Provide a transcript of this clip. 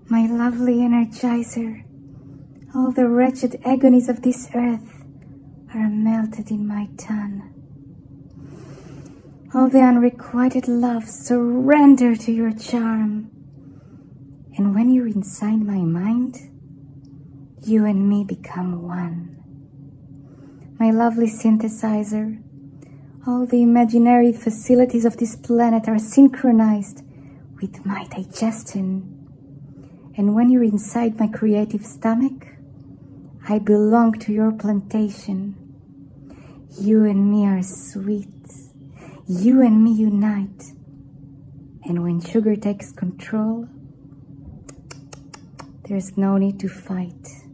My lovely energizer, all the wretched agonies of this earth are melted in my tongue. All the unrequited love surrender to your charm. And when you're inside my mind, you and me become one. My lovely synthesizer, all the imaginary facilities of this planet are synchronized with my digestion. And when you're inside my creative stomach, I belong to your plantation. You and me are sweet. You and me unite. And when sugar takes control, there's no need to fight.